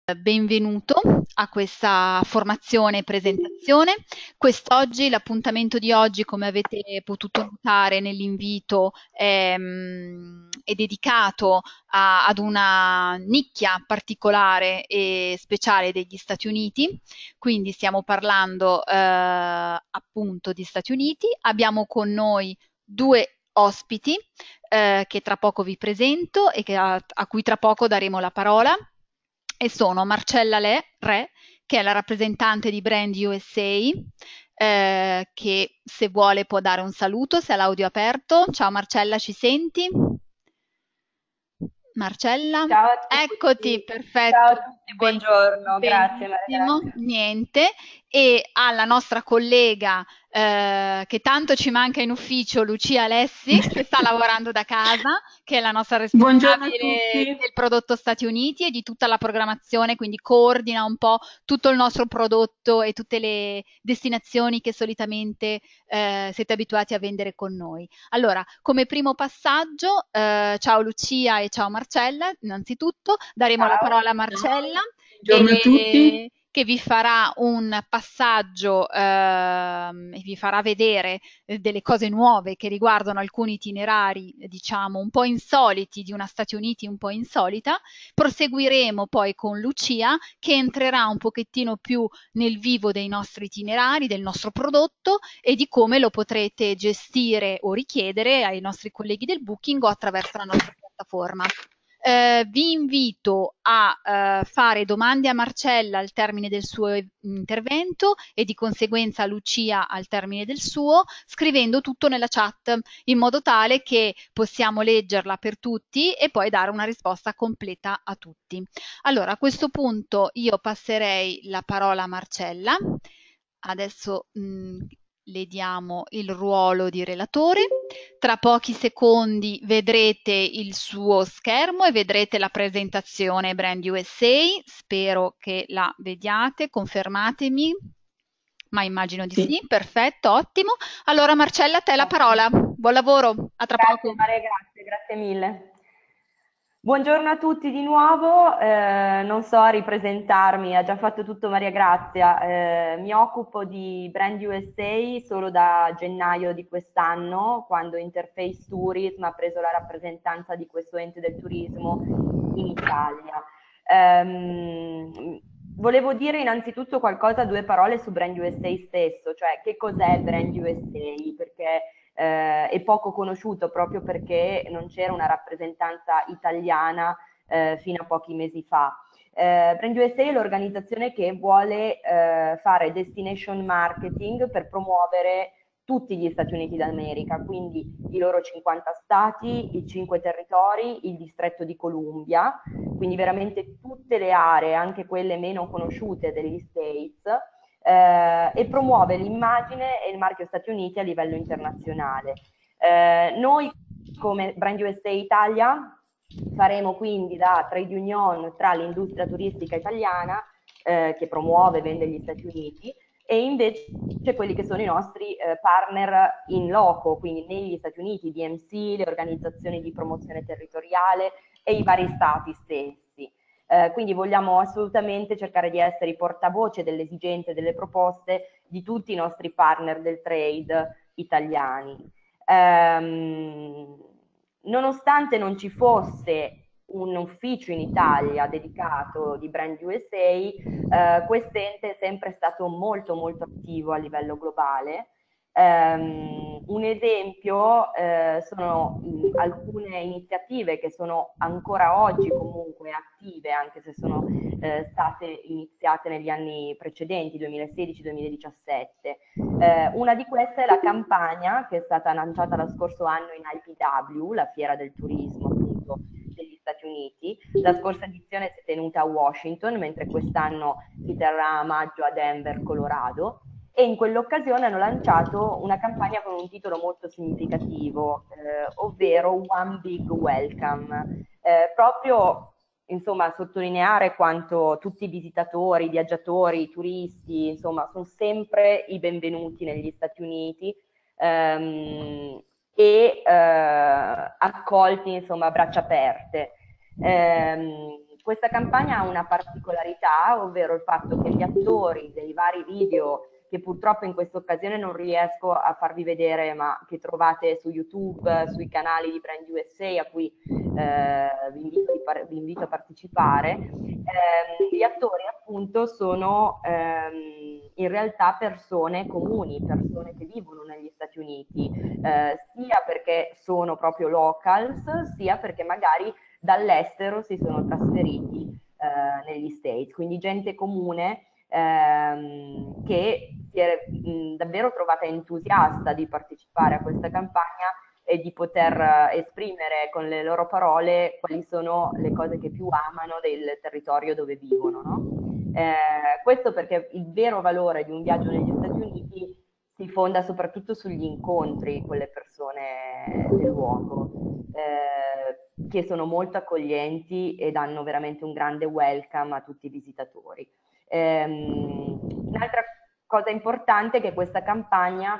Benvenuto a questa formazione e presentazione. Quest'oggi, l'appuntamento di oggi, come avete potuto notare nell'invito, è dedicato ad una nicchia particolare e speciale degli Stati Uniti, quindi stiamo parlando appunto di Stati Uniti. Abbiamo con noi due ospiti che tra poco vi presento e a cui tra poco daremo la parola e sono Marcella Re, che è la rappresentante di Brand USA, che se vuole può dare un saluto, se ha l'audio aperto. Ciao Marcella, ci senti? Marcella? Ciao a Eccoti, tutti, ciao a perfetto, tutti, buongiorno, grazie Maria benissimo, Grazia. niente. E alla nostra collega che tanto ci manca in ufficio, Lucia Alessi, che sta lavorando da casa, che è la nostra Buongiorno a responsabile tutti. del prodotto Stati Uniti e di tutta la programmazione, quindi coordina un po' tutto il nostro prodotto e tutte le destinazioni che solitamente siete abituati a vendere con noi. Allora, come primo passaggio, ciao Lucia e ciao Marcella, innanzitutto daremo la Ciao. parola a Marcella Buongiorno a tutti. che vi farà un passaggio e vi farà vedere delle cose nuove che riguardano alcuni itinerari, diciamo, un po' insoliti di una Stati Uniti un po' insolita. Proseguiremo poi con Lucia che entrerà un pochettino più nel vivo dei nostri itinerari, del nostro prodotto e di come lo potrete gestire o richiedere ai nostri colleghi del Booking o attraverso la nostra piattaforma. Vi invito a fare domande a Marcella al termine del suo intervento e di conseguenza a Lucia al termine del suo, scrivendo tutto nella chat in modo tale che possiamo leggerla per tutti e poi dare una risposta completa a tutti. Allora, a questo punto io passerei la parola a Marcella. Adesso le diamo il ruolo di relatore. Tra pochi secondi vedrete il suo schermo e vedrete la presentazione Brand USA. Spero che la vediate, confermatemi, ma immagino di Sì. sì. Perfetto, ottimo. Allora Marcella, a te la parola. Buon lavoro, a tra Grazie poco. Maria Grazia, grazie mille. Buongiorno a tutti di nuovo, non so ripresentarmi, ha già fatto tutto Maria Grazia. Mi occupo di Brand USA solo da gennaio di quest'anno, quando Interface Tourism ha preso la rappresentanza di questo ente del turismo in Italia. Volevo dire innanzitutto qualcosa, due parole su Brand USA stesso, cioè che cos'è Brand USA, perché è poco conosciuto proprio perché non c'era una rappresentanza italiana fino a pochi mesi fa. Brand USA è l'organizzazione che vuole fare destination marketing per promuovere tutti gli Stati Uniti d'America, quindi i loro 50 stati, i 5 territori, il distretto di Columbia, quindi veramente tutte le aree, anche quelle meno conosciute degli States, e promuove l'immagine e il marchio Stati Uniti a livello internazionale. Noi come Brand USA Italia faremo quindi da trade union tra l'industria turistica italiana che promuove e vende gli Stati Uniti e invece quelli che sono i nostri partner in loco, quindi negli Stati Uniti, DMC, le organizzazioni di promozione territoriale e i vari stati stessi. Quindi vogliamo assolutamente cercare di essere i portavoce delle esigenze e delle proposte di tutti i nostri partner del trade italiani. Nonostante non ci fosse un ufficio in Italia dedicato di Brand USA, quest'ente è sempre stato molto molto attivo a livello globale. Un esempio sono alcune iniziative che sono ancora oggi comunque attive, anche se sono state iniziate negli anni precedenti, 2016-2017. Una di queste è la campagna che è stata lanciata lo scorso anno in IPW, la fiera del turismo appunto degli Stati Uniti. La scorsa edizione si è tenuta a Washington, mentre quest'anno si terrà a maggio a Denver, Colorado e in quell'occasione hanno lanciato una campagna con un titolo molto significativo, ovvero One Big Welcome, proprio insomma sottolineare quanto tutti i visitatori, i viaggiatori, i turisti, insomma, sono sempre i benvenuti negli Stati Uniti e accolti insomma a braccia aperte. Questa campagna ha una particolarità, ovvero il fatto che gli attori dei vari video, che purtroppo in questa occasione non riesco a farvi vedere, ma che trovate su YouTube, sui canali di Brand USA, a cui vi invito a partecipare, gli attori appunto sono in realtà persone comuni, persone che vivono negli Stati Uniti, sia perché sono proprio locals, sia perché magari dall'estero si sono trasferiti negli States, quindi gente comune che si è davvero trovata entusiasta di partecipare a questa campagna e di poter esprimere con le loro parole quali sono le cose che più amano del territorio dove vivono, no? Questo perché il vero valore di un viaggio negli Stati Uniti si fonda soprattutto sugli incontri con le persone del luogo, che sono molto accoglienti e danno veramente un grande welcome a tutti i visitatori. Un'altra cosa importante è che questa campagna,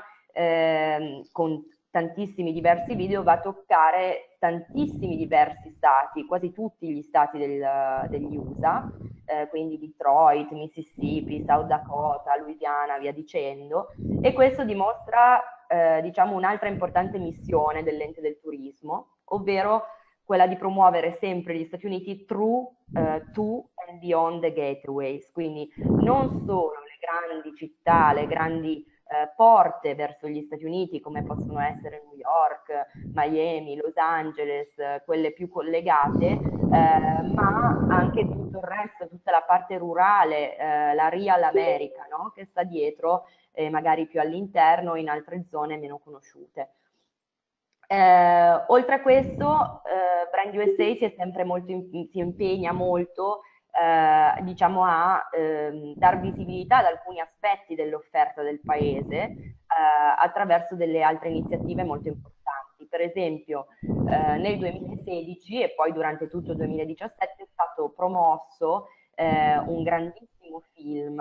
con tantissimi diversi video, va a toccare tantissimi diversi stati, quasi tutti gli stati degli USA, quindi Detroit, Mississippi, South Dakota, Louisiana, via dicendo, e questo dimostra diciamo un'altra importante missione dell'ente del turismo, ovvero quella di promuovere sempre gli Stati Uniti through, to and beyond the gateways, quindi non solo le grandi città, le grandi porte verso gli Stati Uniti, come possono essere New York, Miami, Los Angeles, quelle più collegate, ma anche tutto il resto, tutta la parte rurale, la Real America, no? Che sta dietro, magari più all'interno, in altre zone meno conosciute. Oltre a questo, Brand USA si impegna molto diciamo a dar visibilità ad alcuni aspetti dell'offerta del paese attraverso delle altre iniziative molto importanti. Per esempio, nel 2016 e poi durante tutto il 2017 è stato promosso un grandissimo film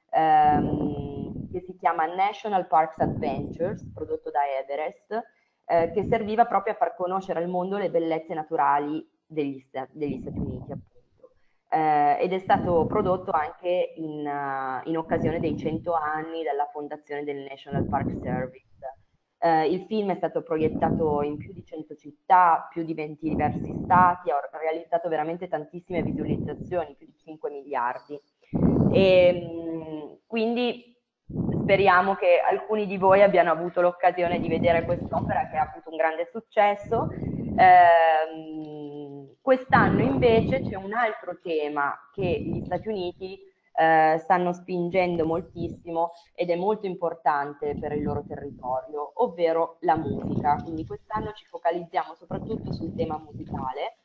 che si chiama National Parks Adventures, prodotto da Everest, che serviva proprio a far conoscere al mondo le bellezze naturali degli Stati Uniti, appunto. Ed è stato prodotto anche in occasione dei 100 anni dalla fondazione del National Park Service. Il film è stato proiettato in più di 100 città, più di 20 diversi stati, ha realizzato veramente tantissime visualizzazioni, più di 5 miliardi. E quindi speriamo che alcuni di voi abbiano avuto l'occasione di vedere quest'opera che ha avuto un grande successo. Quest'anno invece c'è un altro tema che gli Stati Uniti stanno spingendo moltissimo ed è molto importante per il loro territorio, ovvero la musica. Quindi quest'anno ci focalizziamo soprattutto sul tema musicale.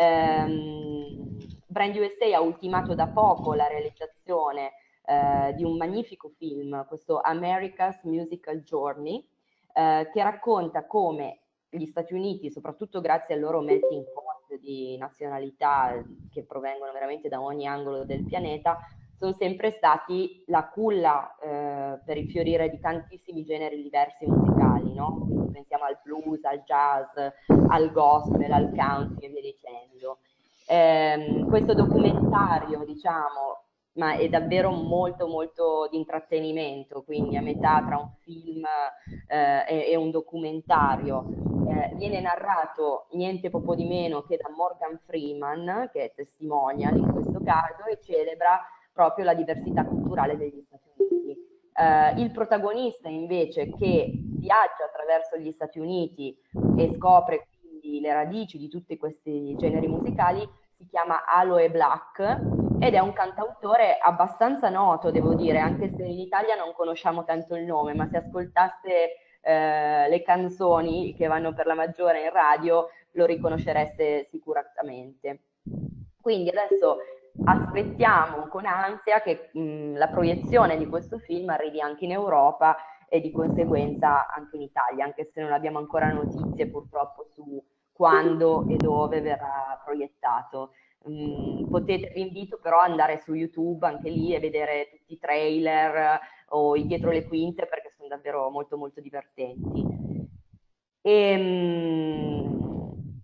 Brand USA ha ultimato da poco la realizzazione di un magnifico film, questo America's Musical Journey, che racconta come gli Stati Uniti, soprattutto grazie al loro melting pot di nazionalità che provengono veramente da ogni angolo del pianeta, sono sempre stati la culla per il fiorire di tantissimi generi diversi musicali, no? Quindi pensiamo al blues, al jazz, al gospel, al country e via dicendo. Questo documentario, diciamo, ma è davvero molto molto di intrattenimento, quindi a metà tra un film e un documentario. Viene narrato niente poco di meno che da Morgan Freeman, che è testimonial in questo caso, e celebra proprio la diversità culturale degli Stati Uniti. Il protagonista invece che viaggia attraverso gli Stati Uniti e scopre quindi le radici di tutti questi generi musicali si chiama Aloe Black ed è un cantautore abbastanza noto, devo dire, anche se in Italia non conosciamo tanto il nome, ma se ascoltaste le canzoni che vanno per la maggiore in radio lo riconoscereste sicuramente. Quindi adesso aspettiamo con ansia che la proiezione di questo film arrivi anche in Europa e di conseguenza anche in Italia, anche se non abbiamo ancora notizie purtroppo su quando e dove verrà proiettato. Vi invito però ad andare su YouTube anche lì e vedere tutti i trailer o i dietro le quinte perché sono davvero molto molto divertenti. E,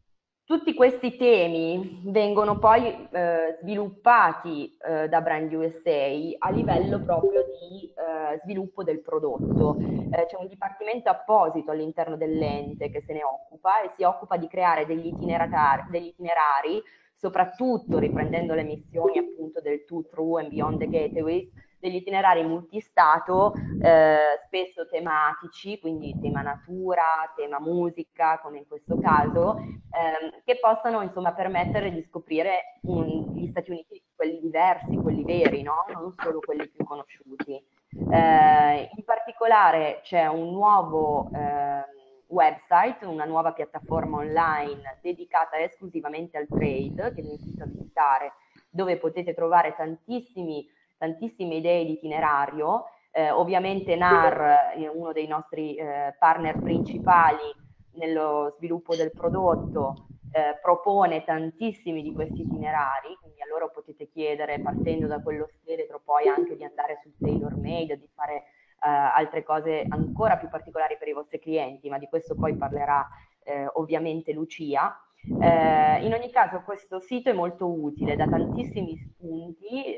Tutti questi temi vengono poi sviluppati da Brand USA a livello proprio di sviluppo del prodotto. C'è un dipartimento apposito all'interno dell'ente che se ne occupa e si occupa di creare degli itinerari, soprattutto riprendendo le missioni appunto del To, Through and Beyond the Gateways, degli itinerari multistato, spesso tematici, quindi tema natura, tema musica, come in questo caso, che possano insomma permettere di scoprire gli Stati Uniti, quelli diversi, quelli veri, no? Non solo quelli più conosciuti. In particolare c'è un nuovo website, una nuova piattaforma online dedicata esclusivamente al trade, che vi invito a visitare, dove potete trovare tantissime idee di itinerario. Ovviamente NAR è uno dei nostri partner principali nello sviluppo del prodotto, propone tantissimi di questi itinerari, quindi a loro potete chiedere, partendo da quello scheletro, poi anche di andare sul tailor made, di fare altre cose ancora più particolari per i vostri clienti, ma di questo poi parlerà ovviamente Lucia. In ogni caso questo sito è molto utile, dà tantissimi spunti,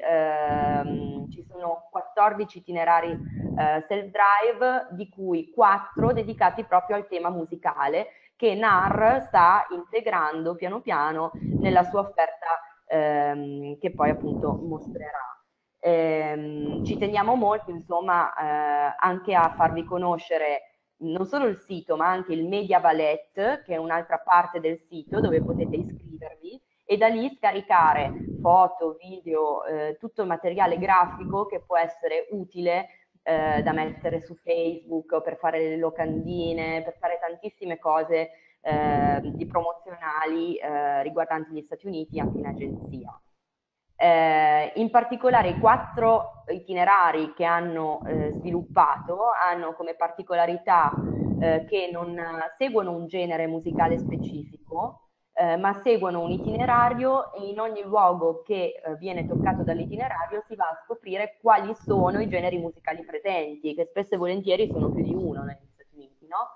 ci sono 14 itinerari self-drive, di cui 4 dedicati proprio al tema musicale, che NAR sta integrando piano piano nella sua offerta che poi appunto mostrerà. Ci teniamo molto, insomma, anche a farvi conoscere non solo il sito, ma anche il Media Valet, che è un'altra parte del sito dove potete iscrivervi e da lì scaricare foto, video, tutto il materiale grafico che può essere utile da mettere su Facebook o per fare le locandine, per fare tantissime cose di promozionali riguardanti gli Stati Uniti anche in agenzia. In particolare i 4 itinerari che hanno sviluppato hanno come particolarità che non seguono un genere musicale specifico, ma seguono un itinerario e in ogni luogo che viene toccato dall'itinerario si va a scoprire quali sono i generi musicali presenti, che spesso e volentieri sono più di uno negli Stati Uniti, no?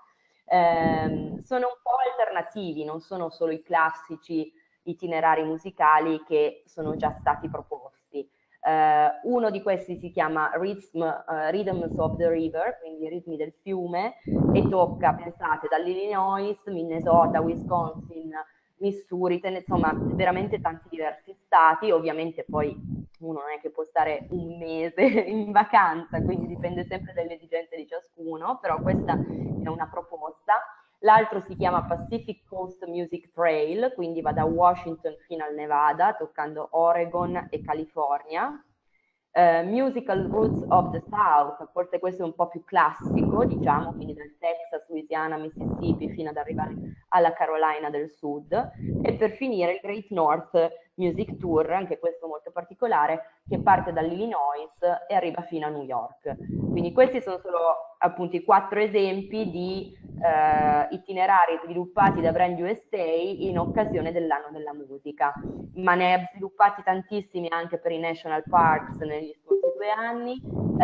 Sono un po' alternativi, non sono solo i classici itinerari musicali che sono già stati proposti. Uno di questi si chiama Rhythms of the River, quindi i ritmi del fiume, e tocca, pensate, dall'Illinois, Minnesota, Wisconsin, Missouri, insomma, veramente tanti diversi stati. Ovviamente poi uno non è che può stare un mese in vacanza, quindi dipende sempre dalle esigenze di ciascuno, però questa è una proposta. L'altro si chiama Pacific Coast Music Trail, quindi va da Washington fino al Nevada, toccando Oregon e California. Musical Roots of the South, forse questo è un po' più classico, diciamo, quindi dal Texas, Louisiana, Mississippi fino ad arrivare alla Carolina del Sud. E per finire il Great North Music Tour, anche questo molto particolare, che parte dall'Illinois e arriva fino a New York. Quindi questi sono solo appunto i 4 esempi di itinerari sviluppati da Brand USA in occasione dell'anno della musica, ma ne ha sviluppati tantissimi anche per i National Parks negli scorsi 2 anni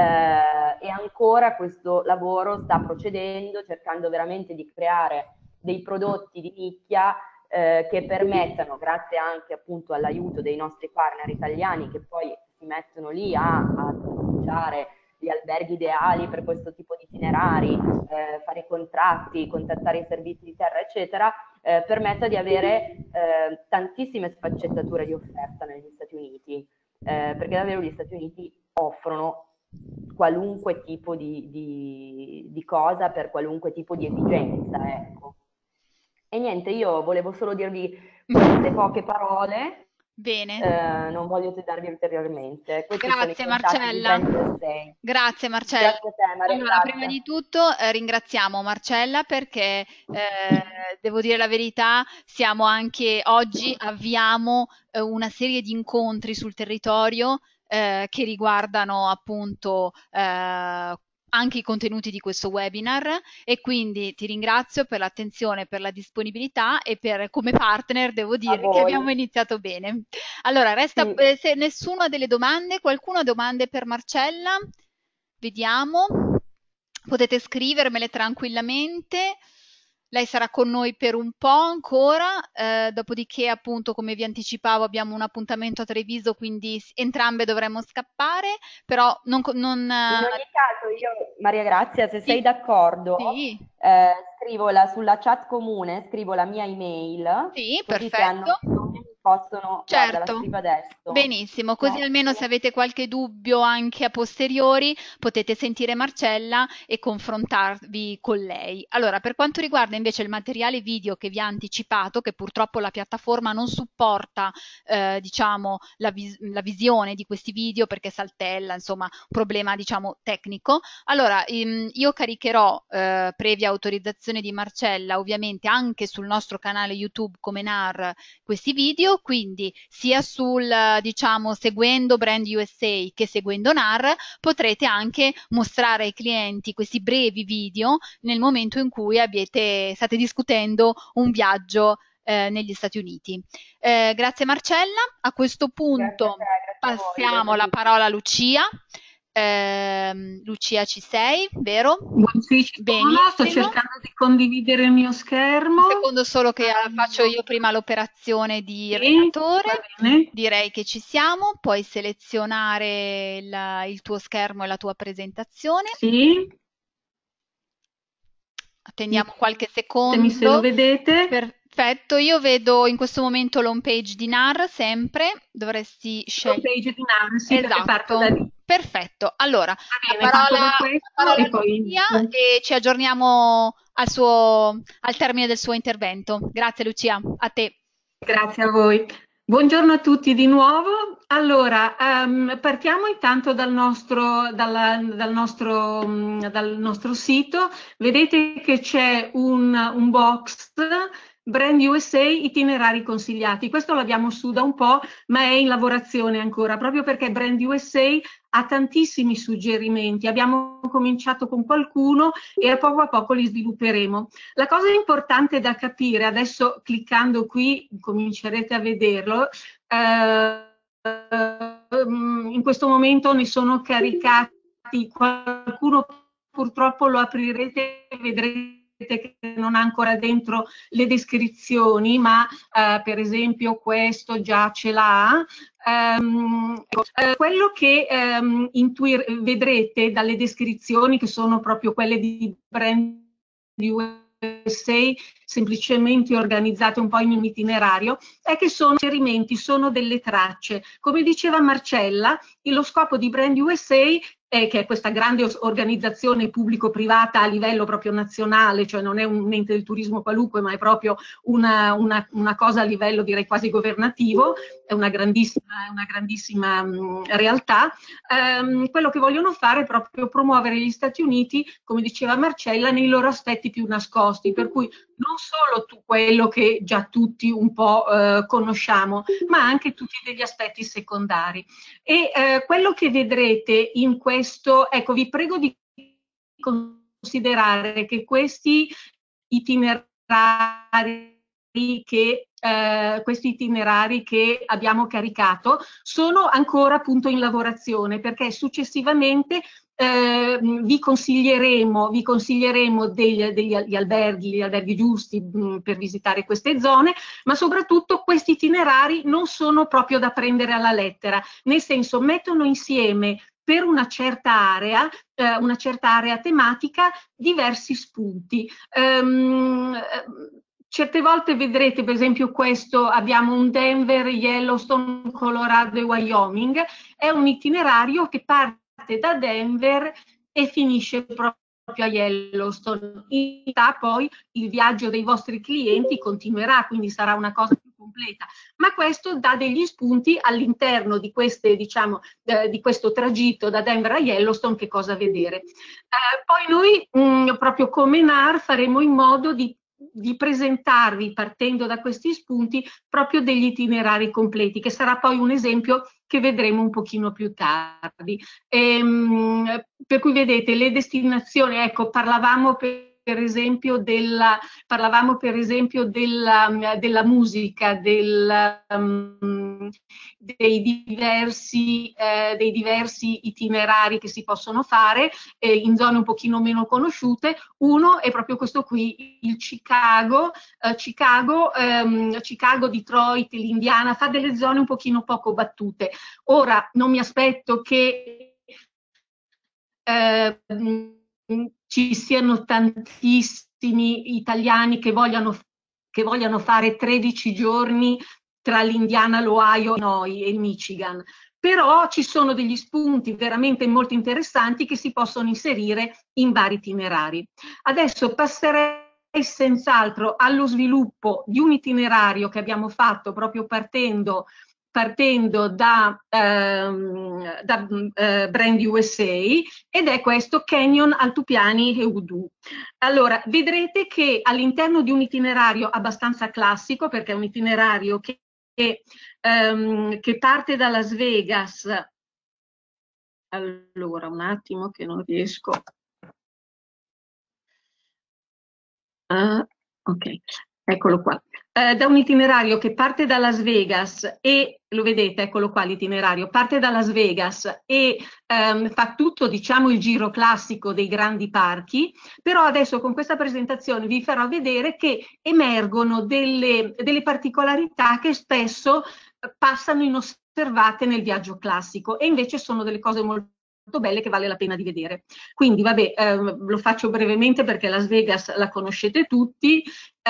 e ancora questo lavoro sta procedendo, cercando veramente di creare dei prodotti di nicchia che permettano, grazie anche appunto all'aiuto dei nostri partner italiani che poi si mettono lì a tracciare gli alberghi ideali per questo tipo di itinerari, fare i contratti, contattare i servizi di terra, eccetera, permetta di avere tantissime sfaccettature di offerta negli Stati Uniti, perché davvero gli Stati Uniti offrono qualunque tipo di cosa per qualunque tipo di esigenza, ecco. E niente, io volevo solo dirvi queste poche parole, Bene. non voglio tedarvi ulteriormente. Questi sono i Grazie contatti di Marcella. Brand USA. Grazie Marcella. Grazie a te, Maria Allora, prima Grazia. di tutto ringraziamo Marcella perché devo dire la verità, siamo anche oggi avviamo una serie di incontri sul territorio che riguardano appunto anche i contenuti di questo webinar e quindi ti ringrazio per l'attenzione, per la disponibilità e per come partner devo A dire che voi. abbiamo iniziato bene. Allora, resta, Sì. se nessuno ha delle domande, qualcuno ha domande per Marcella? Vediamo. Potete scrivermele tranquillamente. Lei sarà con noi per un po' ancora, dopodiché appunto come vi anticipavo abbiamo un appuntamento a Treviso, quindi entrambe dovremo scappare, però In ogni caso, io, Maria Grazia, se sei sì, d'accordo, sì, sulla chat comune, scrivo la mia email, sì, così se hanno perfetto. bisogno mi possono, guarda, la Certo, scrivo adesso. benissimo, così almeno se Certo. avete qualche dubbio anche a posteriori potete sentire Marcella e confrontarvi con lei. Allora, per quanto riguarda invece il materiale video che vi ha anticipato, che purtroppo la piattaforma non supporta, diciamo, la visione di questi video perché saltella, insomma, un problema, diciamo, tecnico. Allora, io caricherò, previa autorizzazione di Marcella, ovviamente anche sul nostro canale YouTube come NAR questi video, quindi sia sul, diciamo, seguendo Brand USA che seguendo NAR, potrete anche mostrare ai clienti questi brevi video nel momento in cui state discutendo un viaggio negli Stati Uniti. Grazie Marcella, a questo Grazie a te, punto grazie a voi, passiamo grazie a la tutti. parola a Lucia. Lucia ci sei, vero? Sì, ci sono, sto Benissimo. cercando di condividere il mio Un schermo. secondo solo che faccio io prima l'operazione di Sì, va relatore. bene. Direi che ci siamo, puoi selezionare il tuo schermo e la tua presentazione. Sì, Attendiamo qualche ditemi se lo secondo. vedete. Perfetto, io vedo in questo momento l'home page di NAR sempre, dovresti Home scegliere. page di Nancy perché parto Esatto, da lì. perfetto. Allora, Va bene, parto da la questo parola e a poi... Lucia e ci aggiorniamo al termine del suo intervento. Grazie Lucia, a te. Grazie a voi. Buongiorno a tutti di nuovo. Allora, partiamo intanto dal nostro sito. Vedete che c'è un box Brand USA itinerari consigliati. Questo l'abbiamo su da un po', ma è in lavorazione ancora, proprio perché Brand USA ha tantissimi suggerimenti. Abbiamo cominciato con qualcuno e a poco li svilupperemo. La cosa importante da capire, adesso cliccando qui comincerete a vederlo, in questo momento ne sono caricati, qualcuno purtroppo lo aprirete e vedrete che non ha ancora dentro le descrizioni, ma per esempio questo già ce l'ha. Quello che vedrete dalle descrizioni, che sono proprio quelle di Brand USA, semplicemente organizzate un po' in un itinerario, è che sono inserimenti, sono delle tracce. Come diceva Marcella, lo scopo di Brand USA che è questa grande organizzazione pubblico-privata a livello proprio nazionale, cioè non è un ente del turismo qualunque, ma è proprio una cosa a livello direi quasi governativo, è una grandissima realtà. Quello che vogliono fare è proprio promuovere gli Stati Uniti, come diceva Marcella, nei loro aspetti più nascosti, per cui non solo quello che già tutti un po' conosciamo, ma anche tutti degli aspetti secondari. E quello che vedrete in questo, ecco, vi prego di considerare che questi itinerari che abbiamo caricato sono ancora appunto in lavorazione, perché successivamente vi consiglieremo gli alberghi giusti per visitare queste zone, ma soprattutto questi itinerari non sono proprio da prendere alla lettera, nel senso mettono insieme per una certa area tematica, diversi spunti. Certe volte vedrete, per esempio questo, abbiamo un Denver, Yellowstone, Colorado e Wyoming, è un itinerario che parte da Denver e finisce proprio a Yellowstone. In realtà poi il viaggio dei vostri clienti continuerà, quindi sarà una cosa più completa, ma questo dà degli spunti all'interno di di questo tragitto da Denver a Yellowstone, che cosa vedere. Poi noi, proprio come NAR, faremo in modo di presentarvi, partendo da questi spunti, proprio degli itinerari completi, che sarà poi un esempio che vedremo un pochino più tardi. Per cui vedete le destinazioni, ecco, parlavamo per per esempio parlavamo per esempio della musica, dei diversi itinerari che si possono fare in zone un pochino meno conosciute. Uno è proprio questo qui, il Chicago, Detroit, l'Indiana, fa delle zone un pochino poco battute. Ora non mi aspetto che ci siano tantissimi italiani che vogliano fare 13 giorni tra l'Indiana, l'Ohio, e il Michigan, però ci sono degli spunti veramente molto interessanti che si possono inserire in vari itinerari. Adesso passerei senz'altro allo sviluppo di un itinerario che abbiamo fatto proprio partendo da Brand USA, ed è questo Canyon, Altopiani e Udu. Allora, vedrete che all'interno di un itinerario abbastanza classico, perché è un itinerario che parte da Las Vegas. Allora, un attimo che non riesco. Ok, eccolo qua. Da un itinerario che parte da Las Vegas e, lo vedete, eccolo qua l'itinerario, parte da Las Vegas e fa tutto, diciamo, il giro classico dei grandi parchi, però adesso con questa presentazione vi farò vedere che emergono delle particolarità che spesso passano inosservate nel viaggio classico e invece sono delle cose molto belle che vale la pena di vedere. Quindi vabbè, lo faccio brevemente perché Las Vegas la conoscete tutti.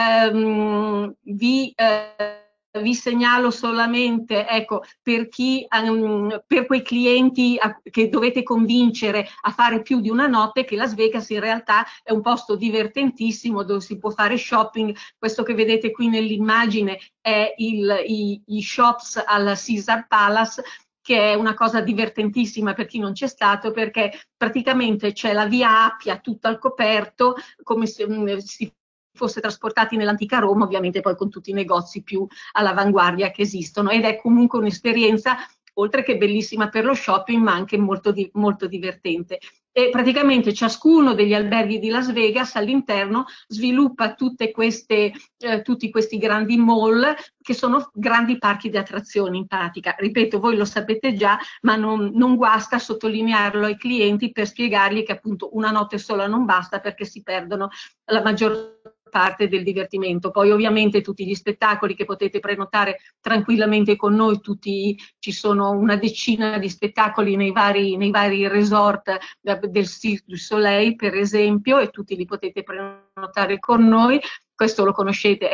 Vi segnalo solamente, ecco, per quei clienti che dovete convincere a fare più di una notte, che Las Vegas in realtà è un posto divertentissimo dove si può fare shopping. Questo che vedete qui nell'immagine è i shops al Caesar Palace, che è una cosa divertentissima per chi non c'è stato, perché praticamente c'è la via Appia tutta al coperto, come se si fosse trasportati nell'antica Roma, ovviamente poi con tutti i negozi più all'avanguardia che esistono, ed è comunque un'esperienza oltre che bellissima per lo shopping, ma anche molto divertente. E praticamente ciascuno degli alberghi di Las Vegas all'interno sviluppa tutti questi grandi mall che sono grandi parchi di attrazioni in pratica. Ripeto, voi lo sapete già, ma non guasta sottolinearlo ai clienti per spiegargli che appunto una notte sola non basta, perché si perdono la maggior parte del divertimento. Poi ovviamente tutti gli spettacoli che potete prenotare tranquillamente con noi, ci sono una decina di spettacoli nei vari resort del Cirque du Soleil per esempio, e tutti li potete prenotare con noi. Questo lo conoscete, è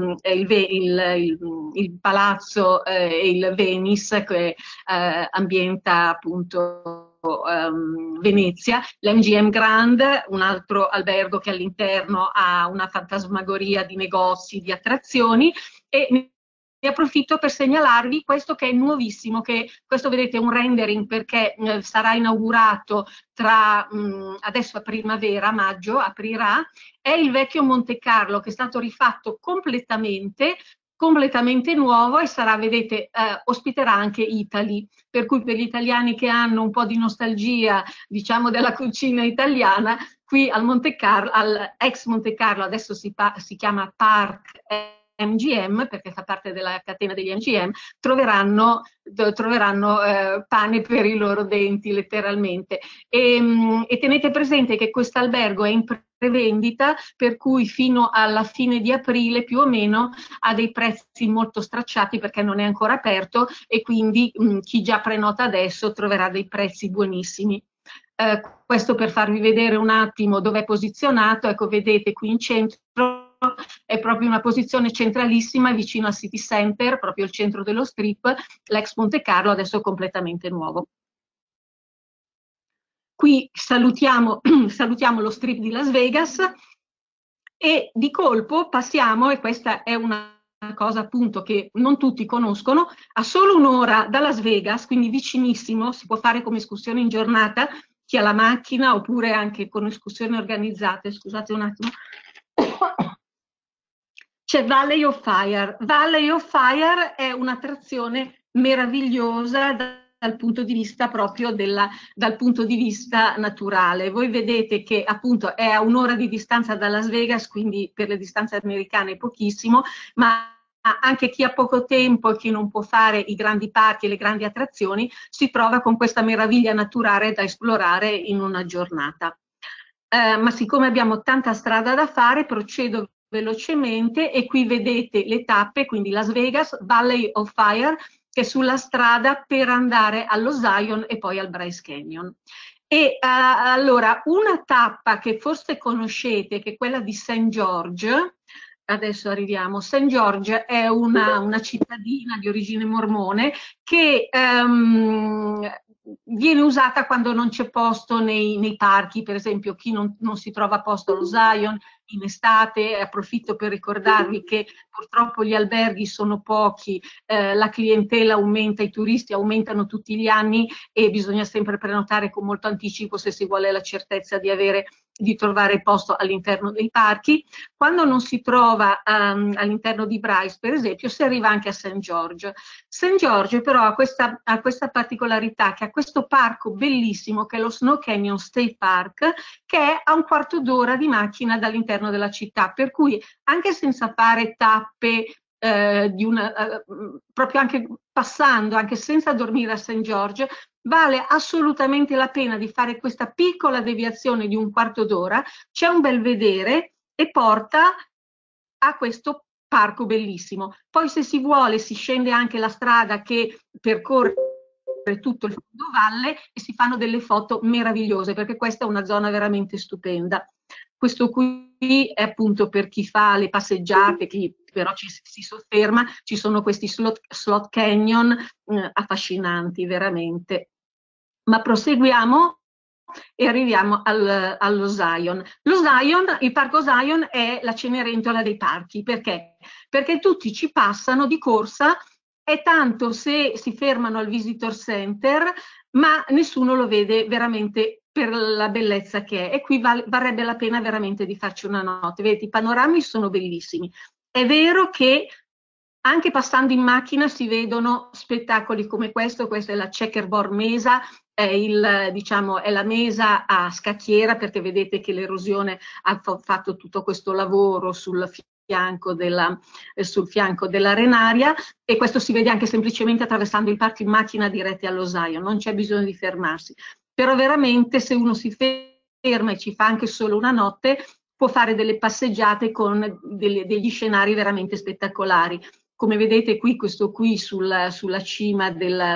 il palazzo e il Venice che ambienta appunto Venezia, l'MGM Grand, un altro albergo che all'interno ha una fantasmagoria di negozi, di attrazioni, e ne approfitto per segnalarvi questo che è nuovissimo, che questo vedete è un rendering perché sarà inaugurato adesso a primavera, maggio, aprirà, è il vecchio Monte Carlo che è stato rifatto completamente nuovo e sarà, vedete, ospiterà anche Italy, per cui per gli italiani che hanno un po' di nostalgia, diciamo, della cucina italiana, qui al Monte Carlo, ex Monte Carlo, adesso si chiama Park MGM, perché fa parte della catena degli MGM, troveranno pane per i loro denti, letteralmente. E tenete presente che questo albergo è in prevendita, per cui fino alla fine di aprile più o meno ha dei prezzi molto stracciati perché non è ancora aperto, e quindi chi già prenota adesso troverà dei prezzi buonissimi. Questo per farvi vedere un attimo dove è posizionato. Ecco, vedete qui in centro è proprio una posizione centralissima vicino al City Center, proprio il centro dello strip, l'ex Monte Carlo adesso completamente nuovo. Qui salutiamo lo strip di Las Vegas e di colpo passiamo, e questa è una cosa appunto che non tutti conoscono, a solo un'ora da Las Vegas, quindi vicinissimo, si può fare come escursione in giornata, chi ha la macchina, oppure anche con escursioni organizzate. Scusate un attimo. C'è Valley of Fire. Valley of Fire è un'attrazione meravigliosa dal punto di vista proprio dal punto di vista naturale. Voi vedete che appunto è a un'ora di distanza da Las Vegas, quindi per le distanze americane è pochissimo, ma anche chi ha poco tempo e chi non può fare i grandi parchi e le grandi attrazioni si trova con questa meraviglia naturale da esplorare in una giornata. Ma siccome abbiamo tanta strada da fare, procedo velocemente e qui vedete le tappe, quindi Las Vegas, Valley of Fire, che è sulla strada per andare allo Zion e poi al Bryce Canyon. E allora, una tappa che forse conoscete, che è quella di St. George, adesso arriviamo, St. George è una cittadina di origine mormone che viene usata quando non c'è posto nei parchi, per esempio chi non si trova a posto allo Zion in estate. Approfitto per ricordarvi che purtroppo gli alberghi sono pochi, la clientela aumenta, i turisti aumentano tutti gli anni e bisogna sempre prenotare con molto anticipo se si vuole la certezza di trovare posto all'interno dei parchi. Quando non si trova all'interno di Bryce, per esempio, si arriva anche a St. George. St. George però ha questa particolarità, che ha questo parco bellissimo che è lo Snow Canyon State Park, che è a un quarto d'ora di macchina dall'interno della città, per cui anche senza fare tappe proprio anche passando, anche senza dormire a St. George, vale assolutamente la pena di fare questa piccola deviazione di un quarto d'ora. C'è un bel vedere e porta a questo parco bellissimo. Poi se si vuole si scende anche la strada che percorre tutto il fondovalle e si fanno delle foto meravigliose, perché questa è una zona veramente stupenda. Questo qui è appunto per chi fa le passeggiate, chi però si sofferma, ci sono questi slot canyon affascinanti veramente. Ma proseguiamo e arriviamo allo Zion. Il parco Zion è la Cenerentola dei parchi. Perché? Perché tutti ci passano di corsa, e tanto se si fermano al Visitor Center, ma nessuno lo vede veramente per la bellezza che è. E qui varrebbe la pena veramente di farci una notte. Vedete, i panorami sono bellissimi. È vero che anche passando in macchina si vedono spettacoli come questo. Questa è la Checkerboard Mesa, è la mesa a scacchiera, perché vedete che l'erosione ha fatto tutto questo lavoro sul fianco dell'arenaria, e questo si vede anche semplicemente attraversando il parco in macchina diretti allo Zion, non c'è bisogno di fermarsi. Però veramente se uno si ferma e ci fa anche solo una notte, può fare delle passeggiate con degli scenari veramente spettacolari. Come vedete qui, questo qui sulla cima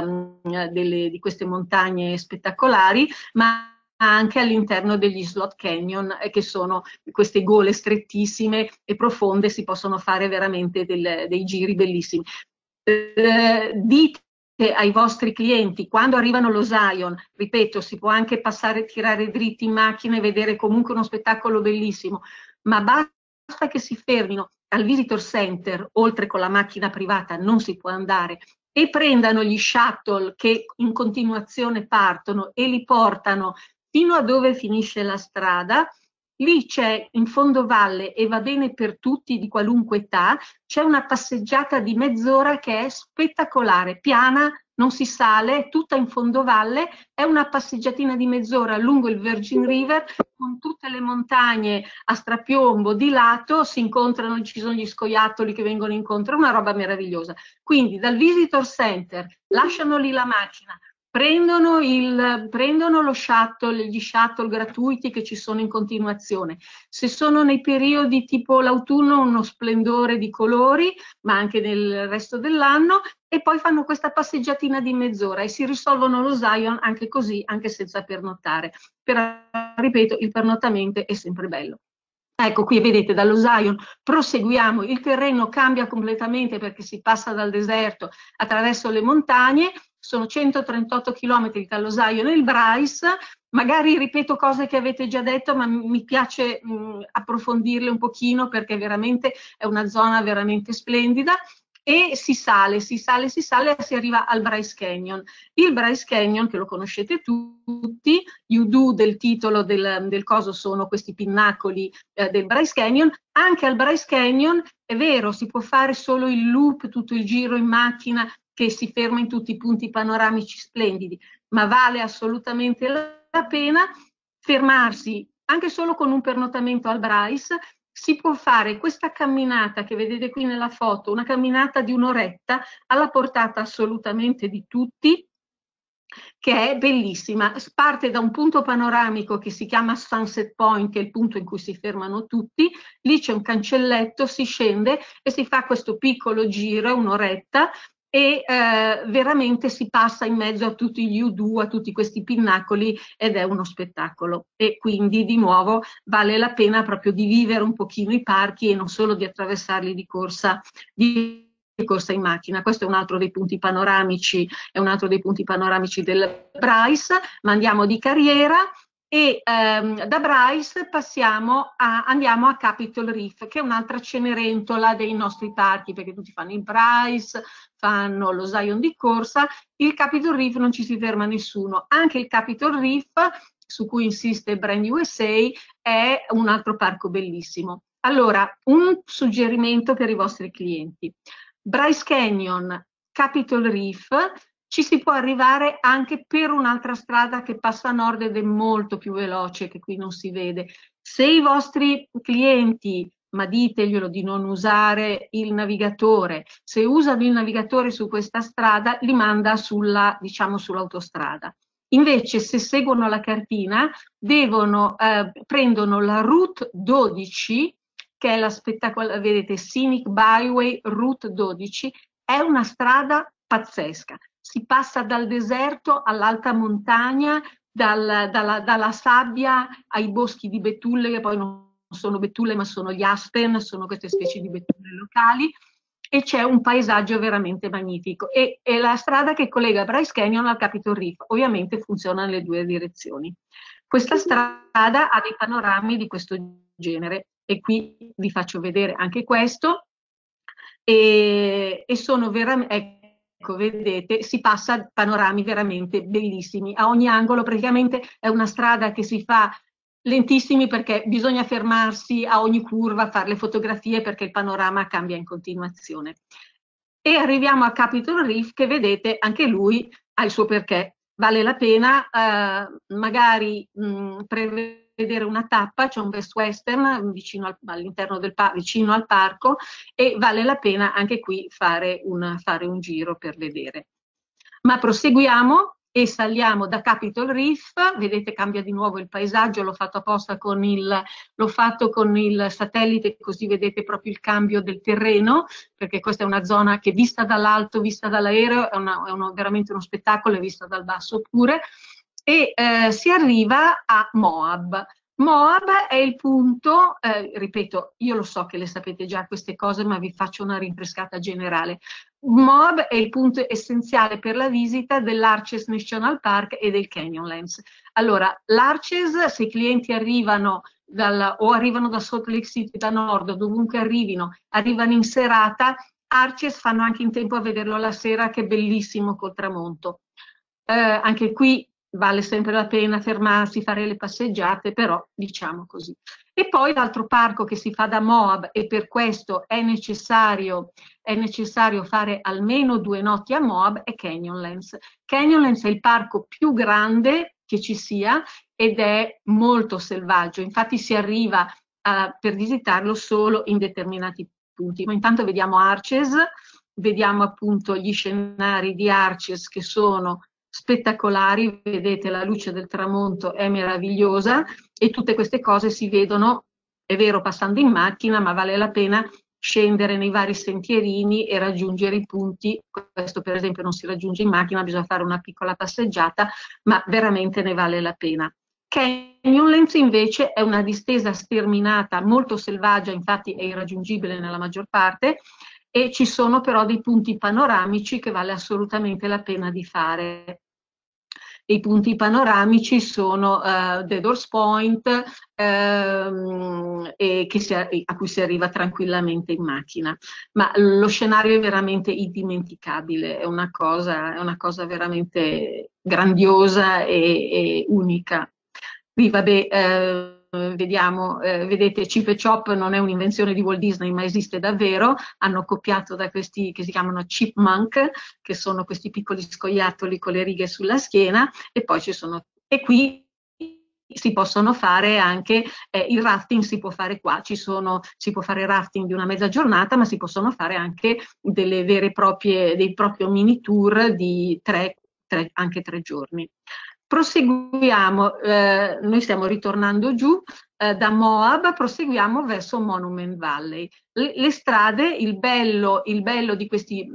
di queste montagne spettacolari, ma anche all'interno degli slot canyon, che sono queste gole strettissime e profonde, si possono fare veramente dei giri bellissimi. Dite ai vostri clienti, quando arrivano allo Zion, ripeto, si può anche passare, tirare dritti in macchina e vedere comunque uno spettacolo bellissimo, ma basta che si fermino al Visitor Center, oltre con la macchina privata non si può andare, e prendano gli shuttle che in continuazione partono e li portano fino a dove finisce la strada. Lì c'è in fondovalle, e va bene per tutti di qualunque età, c'è una passeggiata di mezz'ora che è spettacolare, piana, non si sale, tutta in fondovalle, è una passeggiatina di mezz'ora lungo il Virgin River, con tutte le montagne a strapiombo di lato, si incontrano, ci sono gli scoiattoli che vengono incontro, una roba meravigliosa. Quindi dal Visitor Center lasciano lì la macchina, prendono lo shuttle, gli shuttle gratuiti che ci sono in continuazione. Se sono nei periodi tipo l'autunno, uno splendore di colori, ma anche nel resto dell'anno, e poi fanno questa passeggiatina di mezz'ora e si risolvono lo Zion anche così, anche senza pernottare. Però, ripeto, il pernottamento è sempre bello. Ecco, qui vedete dallo Zion proseguiamo, il terreno cambia completamente perché si passa dal deserto attraverso le montagne, sono 138 km dallo Zion e il Bryce. Magari ripeto cose che avete già detto, ma mi piace approfondirle un pochino perché veramente è una zona veramente splendida. e si sale, si arriva al Bryce Canyon. Il Bryce Canyon, che lo conoscete tutti, U-Do del titolo del coso sono questi pinnacoli del Bryce Canyon. Anche al Bryce Canyon è vero, si può fare solo il loop, tutto il giro in macchina che si ferma in tutti i punti panoramici splendidi, ma vale assolutamente la pena fermarsi anche solo con un pernottamento al Bryce. Si può fare questa camminata che vedete qui nella foto, una camminata di un'oretta alla portata assolutamente di tutti, che è bellissima. Parte da un punto panoramico che si chiama Sunset Point, che è il punto in cui si fermano tutti. Lì c'è un cancelletto, si scende e si fa questo piccolo giro, un'oretta, e veramente si passa in mezzo a tutti gli U-Do, a tutti questi pinnacoli, ed è uno spettacolo. E quindi di nuovo vale la pena proprio di vivere un pochino i parchi e non solo di attraversarli di corsa in macchina. Questo è un altro dei punti panoramici, del Bryce, ma andiamo di carriera. E da Bryce andiamo a Capitol Reef, che è un'altra cenerentola dei nostri parchi, perché tutti fanno il Bryce, fanno lo Zion di corsa. Il Capitol Reef non ci si ferma nessuno. Anche il Capitol Reef, su cui insiste Brand USA, è un altro parco bellissimo. Allora, un suggerimento per i vostri clienti: Bryce Canyon, Capitol Reef, ci si può arrivare anche per un'altra strada che passa a nord ed è molto più veloce, che qui non si vede. Se i vostri clienti, ma diteglielo di non usare il navigatore, se usano il navigatore su questa strada, li manda sull'autostrada. Invece, se seguono la cartina, prendono la Route 12, che è la spettacolare, vedete, Scenic Byway Route 12, è una strada pazzesca. Si passa dal deserto all'alta montagna, dalla sabbia ai boschi di betulle, che poi non sono betulle ma sono gli aspen, sono queste specie di betulle locali, e c'è un paesaggio veramente magnifico. E è la strada che collega Bryce Canyon al Capitol Reef. Ovviamente funziona nelle due direzioni. Questa strada ha dei panorami di questo genere, e qui vi faccio vedere anche questo, e sono veramente, ecco, vedete, si passa a panorami veramente bellissimi. A ogni angolo praticamente è una strada che si fa lentissimi, perché bisogna fermarsi a ogni curva, fare le fotografie, perché il panorama cambia in continuazione. E arriviamo a Capitol Reef, che vedete anche lui ha il suo perché. Vale la pena magari prevedere una tappa, c'è un Best Western vicino all'interno vicino al parco, e vale la pena anche qui fare un giro per vedere. Ma proseguiamo e saliamo da Capitol Reef. Vedete, cambia di nuovo il paesaggio, l'ho fatto apposta con il satellite, così vedete proprio il cambio del terreno, perché questa è una zona che vista dall'alto, vista dall'aereo, è veramente uno spettacolo, e vista dal basso pure. E si arriva a Moab. Moab è il punto, ripeto, io lo so che le sapete già queste cose, ma vi faccio una rinfrescata generale. Moab è il punto essenziale per la visita dell'Arches National Park e del Canyonlands. Allora, l'Arches, se i clienti arrivano da Salt Lake City da nord, o dovunque arrivano in serata, Arches fanno anche in tempo a vederlo la sera, che è bellissimo col tramonto. Anche qui vale sempre la pena fermarsi, fare le passeggiate, però diciamo così. E poi l'altro parco che si fa da Moab, e per questo è necessario fare almeno 2 notti a Moab, è Canyonlands. Canyonlands è il parco più grande che ci sia ed è molto selvaggio, infatti si arriva per visitarlo solo in determinati punti. Ma intanto vediamo Arches, vediamo appunto gli scenari di Arches, che sono spettacolari. Vedete, la luce del tramonto è meravigliosa, e tutte queste cose si vedono, è vero, passando in macchina, ma vale la pena scendere nei vari sentierini e raggiungere i punti. Questo per esempio non si raggiunge in macchina, bisogna fare una piccola passeggiata, ma veramente ne vale la pena. Canyonlands invece è una distesa sterminata, molto selvaggia, infatti è irraggiungibile nella maggior parte, e ci sono però dei punti panoramici che vale assolutamente la pena di fare. e i punti panoramici sono Dead Horse Point, a cui si arriva tranquillamente in macchina. Ma lo scenario è veramente indimenticabile, è una cosa veramente grandiosa e unica. Qui vabbè, vediamo, vedete, Chip e Chop non è un'invenzione di Walt Disney, ma esiste davvero. Hanno copiato da questi che si chiamano chipmunk, che sono questi piccoli scoiattoli con le righe sulla schiena, e poi ci sono, e qui si possono fare anche, il rafting si può fare qua, si può fare rafting di una mezza giornata, ma si possono fare anche delle vere e proprie, dei proprio mini tour di anche 3 giorni. Proseguiamo, noi stiamo ritornando giù da Moab, proseguiamo verso Monument Valley. Le strade, il bello di questi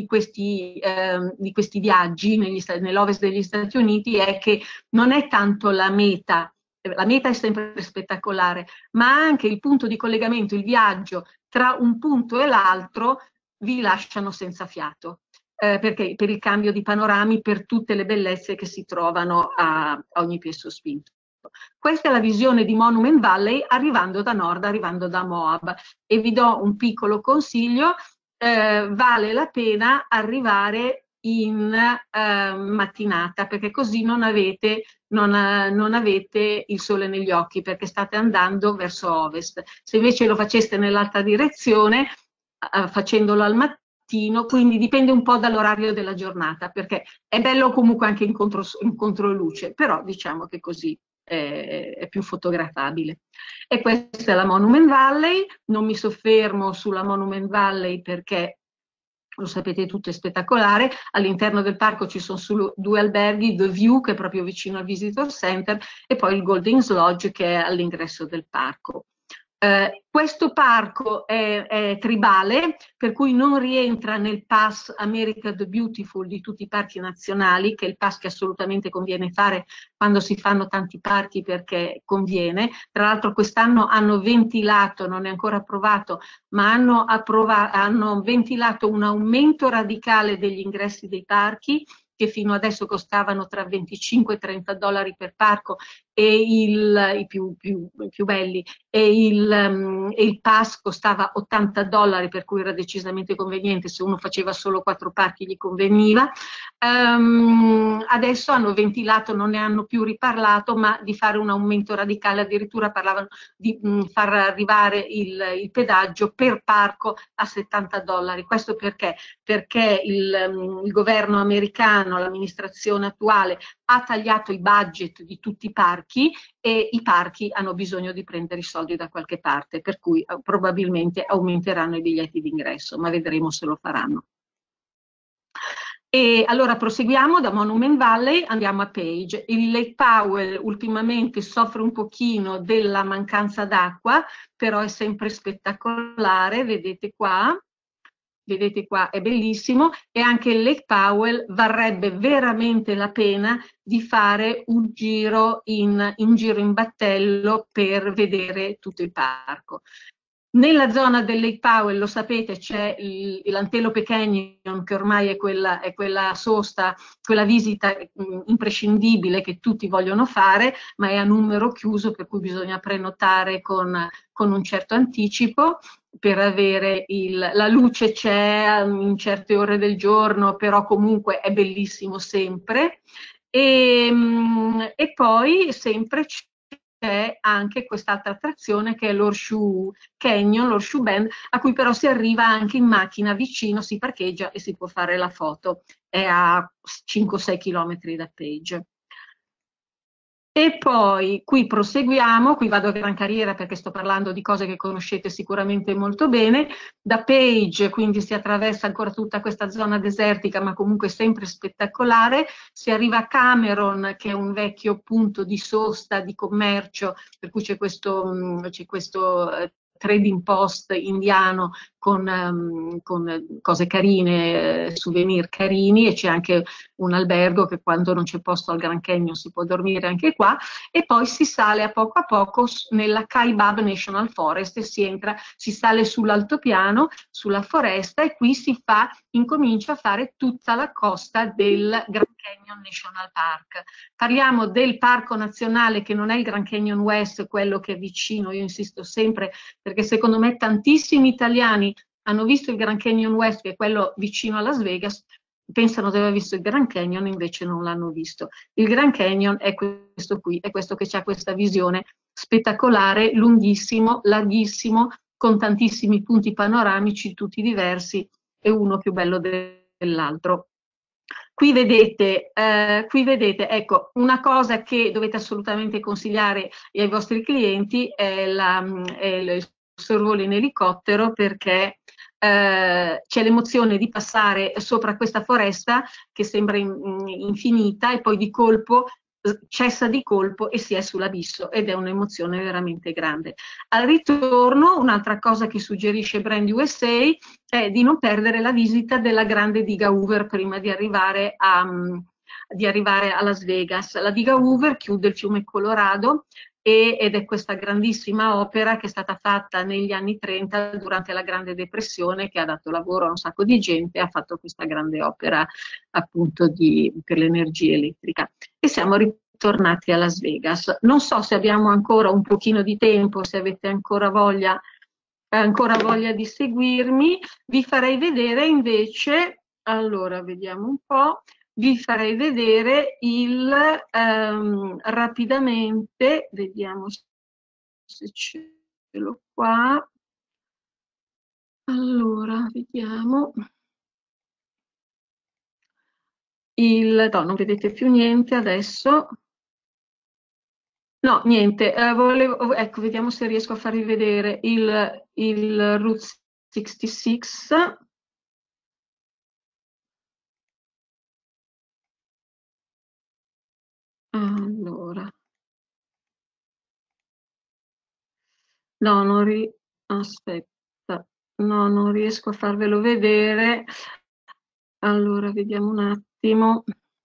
viaggi nell'ovest degli Stati Uniti è che non è tanto la meta è sempre spettacolare, ma anche il punto di collegamento, il viaggio tra un punto e l'altro vi lasciano senza fiato. Perché per il cambio di panorami, per tutte le bellezze che si trovano a ogni piè sospinto. Questa è la visione di Monument Valley arrivando da nord, arrivando da Moab, e vi do un piccolo consiglio: vale la pena arrivare in mattinata, perché così non avete il sole negli occhi, perché state andando verso ovest. Se invece lo faceste nell'altra direzione, facendolo al mattino, quindi dipende un po' dall'orario della giornata, perché è bello comunque anche in controluce, però diciamo che così è più fotografabile. E questa è la Monument Valley. Non mi soffermo sulla Monument Valley perché lo sapete tutto, è spettacolare. All'interno del parco ci sono solo 2 alberghi, The View, che è proprio vicino al Visitor Center, e poi il Goldings Lodge, che è all'ingresso del parco. Questo parco è tribale, per cui non rientra nel Pass America the Beautiful di tutti i parchi nazionali, che è il pass che assolutamente conviene fare quando si fanno tanti parchi, perché conviene. Tra l'altro quest'anno hanno ventilato, non è ancora approvato, ma hanno ventilato un aumento radicale degli ingressi dei parchi, che fino adesso costavano tra 25 e 30 dollari per parco, e i più belli, e il pass costava 80 dollari, per cui era decisamente conveniente. Se uno faceva solo 4 parchi gli conveniva. Adesso hanno ventilato, non ne hanno più riparlato, ma di fare un aumento radicale, addirittura parlavano di far arrivare il pedaggio per parco a 70 dollari. Questo perché? Perché il governo americano, l'amministrazione attuale, ha tagliato i budget di tutti i parchi, e i parchi hanno bisogno di prendere i soldi da qualche parte, per cui probabilmente aumenteranno i biglietti d'ingresso, ma vedremo se lo faranno. E allora proseguiamo da Monument Valley, andiamo a Page. Il Lake Powell ultimamente soffre un pochino della mancanza d'acqua, però è sempre spettacolare, vedete qua, è bellissimo, e anche il Lake Powell varrebbe veramente la pena di fare un giro in battello per vedere tutto il parco. Nella zona del Lake Powell, lo sapete, c'è l'Antelope Canyon, che ormai è quella sosta, quella visita imprescindibile che tutti vogliono fare, ma è a numero chiuso, per cui bisogna prenotare con un certo anticipo per avere la luce. C'è in certe ore del giorno, però comunque è bellissimo sempre. E poi sempre c'è anche quest'altra attrazione, che è l'Horseshoe Canyon, l'Horseshoe Bend, a cui però si arriva anche in macchina vicino, si parcheggia e si può fare la foto. È a 5-6 km da Page. E poi qui proseguiamo, qui vado a gran carriera perché sto parlando di cose che conoscete sicuramente molto bene. Da Page quindi si attraversa ancora tutta questa zona desertica, ma comunque sempre spettacolare. Si arriva a Cameron, che è un vecchio punto di sosta, di commercio, per cui c'è questo trading post indiano con cose carine, souvenir carini, e c'è anche un albergo che quando non c'è posto al Grand Canyon si può dormire anche qua, e poi si sale a poco nella Kaibab National Forest e si sale sull'altopiano, sulla foresta, e qui incomincia a fare tutta la costa del Grand Canyon National Park. Parliamo del parco nazionale che non è il Grand Canyon West, quello che è vicino, io insisto sempre, perché secondo me tantissimi italiani hanno visto il Grand Canyon West, che è quello vicino a Las Vegas, pensano di aver visto il Grand Canyon, invece non l'hanno visto. Il Grand Canyon è questo qui, è questo che ha questa visione spettacolare, lunghissimo, larghissimo, con tantissimi punti panoramici, tutti diversi, e uno più bello dell'altro. Qui vedete, ecco, una cosa che dovete assolutamente consigliare ai vostri clienti è il sorvolo in elicottero, perché c'è l'emozione di passare sopra questa foresta che sembra infinita e poi di colpo cessa di colpo e si è sull'abisso, ed è un'emozione veramente grande. Al ritorno, un'altra cosa che suggerisce Brand USA è di non perdere la visita della grande diga Hoover prima di arrivare a Las Vegas. La diga Hoover chiude il fiume Colorado ed è questa grandissima opera che è stata fatta negli anni 30 durante la Grande Depressione, che ha dato lavoro a un sacco di gente, ha fatto questa grande opera appunto per l'energia elettrica. E siamo ritornati a Las Vegas. Non so se abbiamo ancora un pochino di tempo, se avete ancora voglia di seguirmi. Vi farei vedere invece, allora vediamo un po', vi farei vedere rapidamente, vediamo se ce l'ho qua. Allora, vediamo. No, non vedete più niente adesso. No, niente, ecco, vediamo se riesco a farvi vedere il Route 66. Allora. No, aspetta, no, non riesco a farvelo vedere. Allora, vediamo un attimo.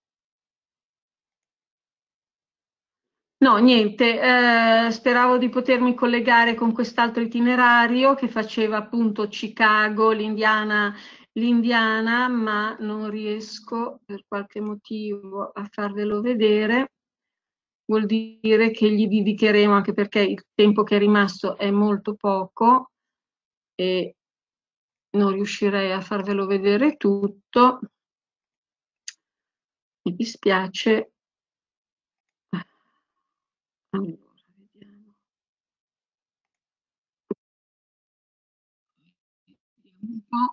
No, niente, speravo di potermi collegare con quest'altro itinerario che faceva appunto Chicago, l'Indiana, ma non riesco per qualche motivo a farvelo vedere. Vuol dire che gli dedicheremo, anche perché il tempo che è rimasto è molto poco e non riuscirei a farvelo vedere tutto. Mi dispiace. Allora, vediamo. Vediamo un po'.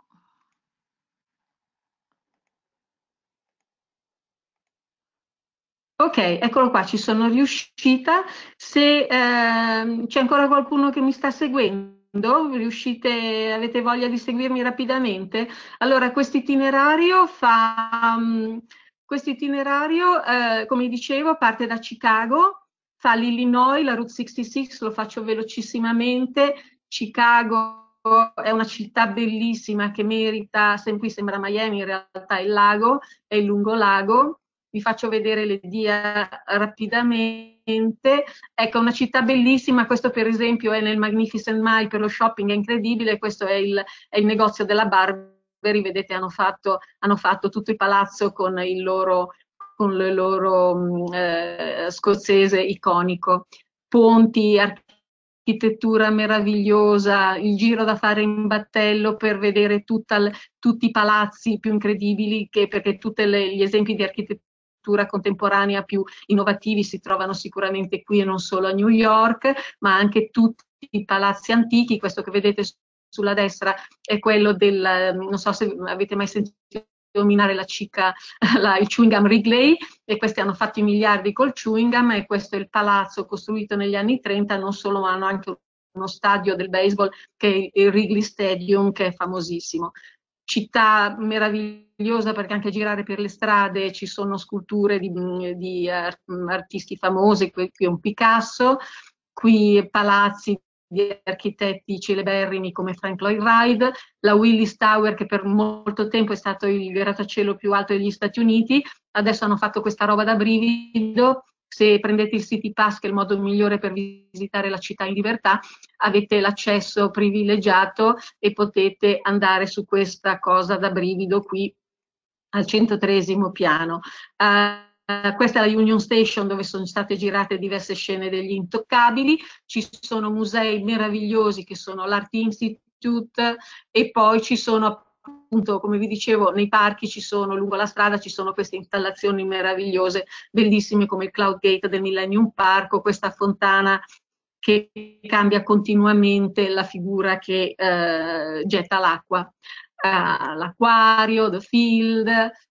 Ok, eccolo qua, ci sono riuscita. Se c'è ancora qualcuno che mi sta seguendo, avete voglia di seguirmi rapidamente? Allora, questo itinerario come dicevo, parte da Chicago, fa l'Illinois, la Route 66, lo faccio velocissimamente. Chicago è una città bellissima che merita, qui sembra Miami, in realtà è il lago, è il lungolago. Vi faccio vedere le DIA rapidamente. Ecco, una città bellissima, questo per esempio è nel Magnificent Mile, per lo shopping è incredibile, questo è il negozio della Burberry, vedete hanno fatto tutto il palazzo con il loro scozzese iconico. Ponti, architettura meravigliosa, il giro da fare in battello per vedere tutti i palazzi più incredibili, perché tutti gli esempi di architettura contemporanea più innovativi si trovano sicuramente qui e non solo a New York, ma anche tutti i palazzi antichi. Questo che vedete sulla destra è quello non so se avete mai sentito nominare il chewing gum Wrigley, e questi hanno fatto i miliardi col chewing gum, e questo è il palazzo costruito negli anni 30, non solo, ma hanno anche uno stadio del baseball che è il Wrigley Stadium, che è famosissimo. Città meravigliosa, perché anche girare per le strade ci sono sculture di artisti famosi, qui è un Picasso, qui palazzi di architetti celeberrimi come Frank Lloyd Wright, la Willis Tower, che per molto tempo è stato il grattacielo più alto degli Stati Uniti. Adesso hanno fatto questa roba da brivido. Se prendete il City Pass, che è il modo migliore per visitare la città in libertà, avete l'accesso privilegiato e potete andare su questa cosa da brivido qui al 103° piano. Questa è la Union Station, dove sono state girate diverse scene degli Intoccabili. Ci sono musei meravigliosi che sono l'Art Institute, e poi ci sono, appunto, come vi dicevo, nei parchi ci sono, lungo la strada ci sono queste installazioni meravigliose, bellissime, come il Cloud Gate del Millennium Park, o questa fontana che cambia continuamente la figura che getta l'acqua. L'acquario, The Field,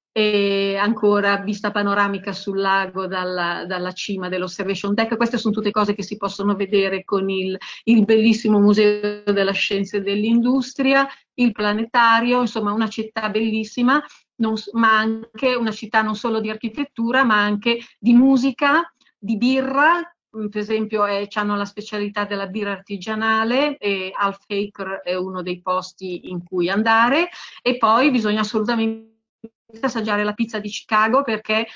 e ancora vista panoramica sul lago dalla cima dell'Observation Deck. Queste sono tutte cose che si possono vedere con il bellissimo Museo della Scienza e dell'Industria, il planetario, insomma una città bellissima, ma anche una città non solo di architettura, ma anche di musica, di birra. Per esempio hanno la specialità della birra artigianale, e Half Acre è uno dei posti in cui andare. E poi bisogna assolutamente assaggiare la pizza di Chicago, perché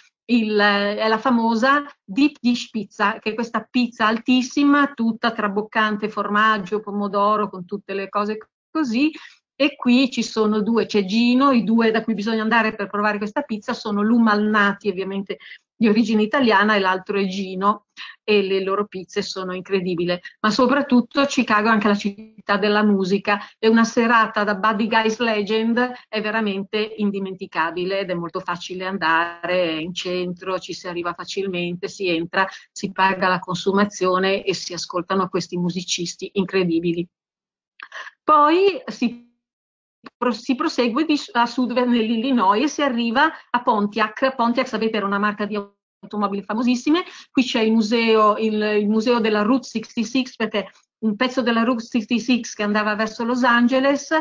è la famosa deep dish pizza, che è questa pizza altissima, tutta traboccante, formaggio, pomodoro, con tutte le cose così. E qui ci sono due, c'è Gino, i due da cui bisogna andare per provare questa pizza sono Lou Malnati, ovviamente di origine italiana, e l'altro è Gino, e le loro pizze sono incredibili. Ma soprattutto Chicago è anche la città della musica, e una serata da Buddy Guy's Legend è veramente indimenticabile, ed è molto facile andare in centro, ci si arriva facilmente, si entra, si paga la consumazione e si ascoltano questi musicisti incredibili. Poi si prosegue a sud nell'Illinois e si arriva a Pontiac. Pontiac, sapete, era una marca di automobili famosissime. Qui c'è il museo della Route 66, perché un pezzo della Route 66 che andava verso Los Angeles,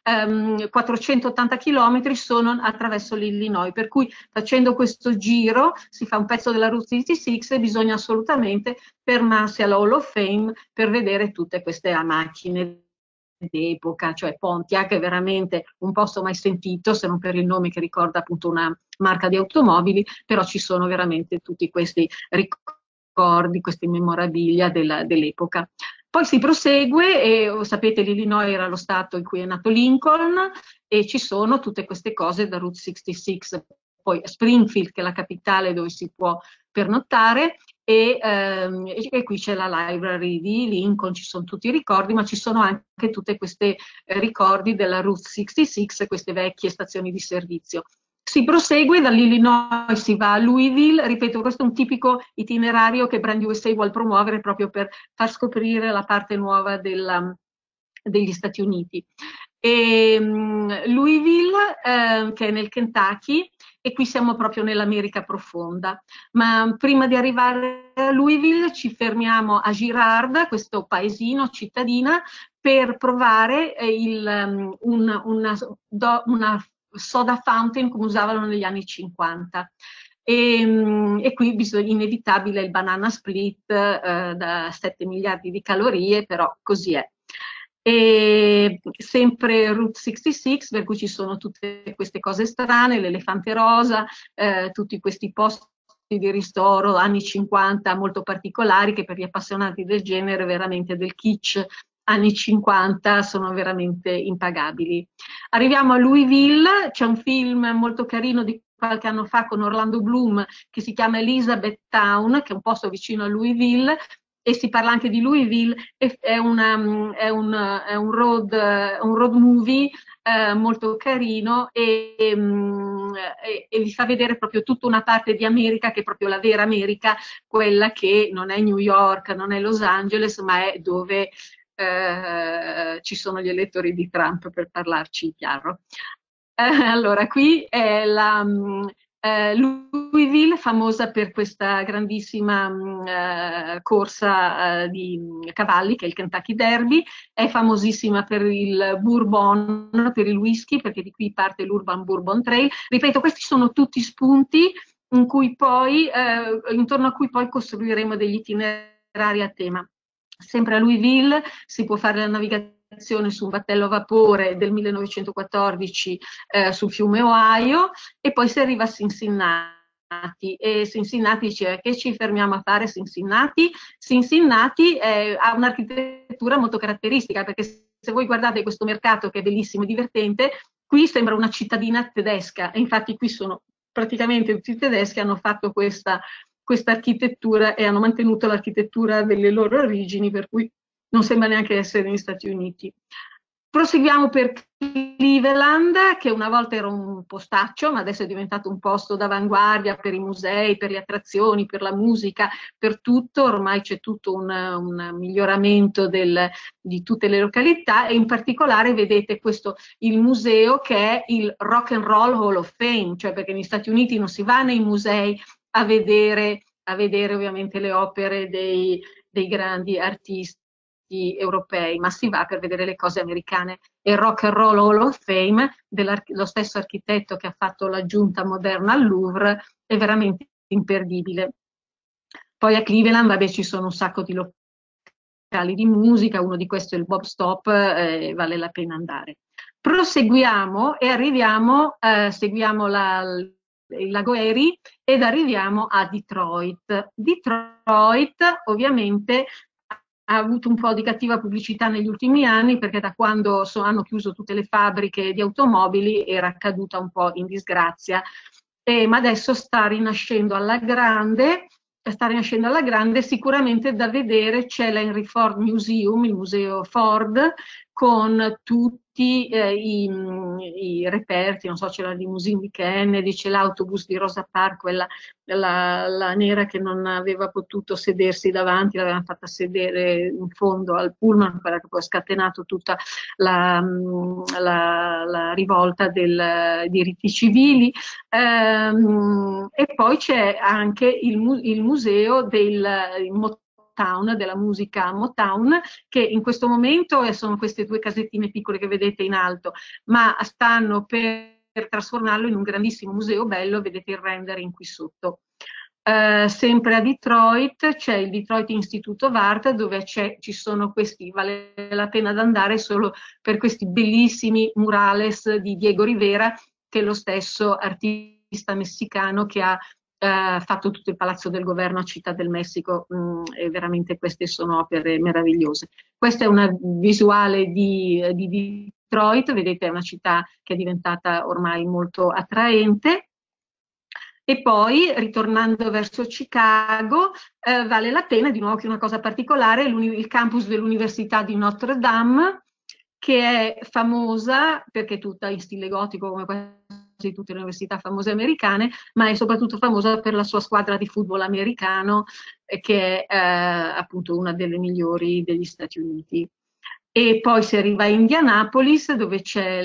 480 km sono attraverso l'Illinois, per cui facendo questo giro si fa un pezzo della Route 66 e bisogna assolutamente fermarsi alla Hall of Fame per vedere tutte queste macchine d'epoca. Cioè Pontiac è veramente un posto mai sentito, se non per il nome, che ricorda appunto una marca di automobili, però ci sono veramente tutti questi ricordi, queste memorabilia dell'epoca. Poi si prosegue e sapete, l'Illinois era lo stato in cui è nato Lincoln, e ci sono tutte queste cose da Route 66. Poi Springfield, che è la capitale dove si può pernottare, e qui c'è la library di Lincoln, ci sono tutti i ricordi, ma ci sono anche tutte queste ricordi della Route 66, queste vecchie stazioni di servizio. Si prosegue dall'Illinois, si va a Louisville. Ripeto, questo è un tipico itinerario che Brand USA vuole promuovere proprio per far scoprire la parte nuova degli Stati Uniti. Louisville, che è nel Kentucky, e qui siamo proprio nell'America profonda. Ma prima di arrivare a Louisville ci fermiamo a Girard, questo paesino, cittadina, per provare una soda fountain come usavano negli anni 50. E qui inevitabile il banana split da 7 miliardi di calorie, però così è. E sempre Route 66, per cui ci sono tutte queste cose strane, l'elefante rosa, tutti questi posti di ristoro anni 50 molto particolari, che per gli appassionati del genere, veramente del kitsch anni 50, sono veramente impagabili. Arriviamo a Louisville, c'è un film molto carino di qualche anno fa con Orlando Bloom che si chiama Elizabethtown, che è un posto vicino a Louisville, e si parla anche di Louisville. È un road movie molto carino, e vi fa vedere proprio tutta una parte di America che è proprio la vera America, quella che non è New York, non è Los Angeles, ma è dove ci sono gli elettori di Trump, per parlarci chiaro. Allora, qui è Louisville, famosa per questa grandissima corsa di cavalli, che è il Kentucky Derby, è famosissima per il bourbon, per il whisky, perché di qui parte l'Urban Bourbon Trail. Ripeto, questi sono tutti spunti in cui poi, intorno a cui poi costruiremo degli itinerari a tema. Sempre a Louisville si può fare la navigazione su un battello a vapore del 1914 sul fiume Ohio, e poi si arriva a Cincinnati. E Cincinnati dice: che ci fermiamo a fare Cincinnati? Cincinnati ha un'architettura molto caratteristica, perché se voi guardate questo mercato, che è bellissimo e divertente, qui sembra una cittadina tedesca, e infatti qui sono praticamente tutti i tedeschi, hanno fatto questa architettura e hanno mantenuto l'architettura delle loro origini, per cui non sembra neanche essere negli Stati Uniti. Proseguiamo per Cleveland, che una volta era un postaccio, ma adesso è diventato un posto d'avanguardia per i musei, per le attrazioni, per la musica, per tutto. Ormai c'è tutto un miglioramento di tutte le località, e in particolare vedete questo, il museo, che è il Rock and Roll Hall of Fame, cioè perché negli Stati Uniti non si va nei musei a vedere ovviamente le opere dei grandi artisti europei, ma si va per vedere le cose americane. E il Rock and Roll Hall of Fame, dello stesso architetto che ha fatto l'aggiunta moderna al Louvre, è veramente imperdibile. Poi a Cleveland, vabbè, ci sono un sacco di locali di musica, uno di questi è il Bob Stop, vale la pena andare. Proseguiamo e arriviamo, seguiamo il lago Erie ed arriviamo a Detroit. Detroit ovviamente ha avuto un po' di cattiva pubblicità negli ultimi anni, perché da quando hanno chiuso tutte le fabbriche di automobili era caduta un po' in disgrazia, ma adesso sta rinascendo alla grande. Sicuramente da vedere c'è l'Henry Ford Museum, il museo Ford, con tutti i reperti, non so, c'è la limousine di Kennedy, c'è l'autobus di Rosa Parks, quella la nera che non aveva potuto sedersi davanti, l'avevano fatta sedere in fondo al pullman, quella che poi ha scatenato tutta la rivolta dei diritti civili. E poi c'è anche il museo del Motown, della musica Motown, che in questo momento sono queste due casettine piccole che vedete in alto, ma stanno per trasformarlo in un grandissimo museo bello, vedete il rendering qui sotto. Sempre a Detroit c'è il Detroit Institute of Art, dove ci sono questi, vale la pena di andare solo per questi bellissimi murales di Diego Rivera, che è lo stesso artista messicano che ha fatto tutto il Palazzo del Governo a Città del Messico, e veramente queste sono opere meravigliose. Questa è una visuale di Detroit, vedete è una città che è diventata ormai molto attraente. E poi, ritornando verso Chicago, vale la pena, di nuovo, che una cosa particolare, il campus dell'Università di Notre Dame, che è famosa perché è tutta in stile gotico, come quasi tutte le università famose americane, ma è soprattutto famosa per la sua squadra di football americano, che è appunto una delle migliori degli Stati Uniti. E poi si arriva a Indianapolis, dove c'è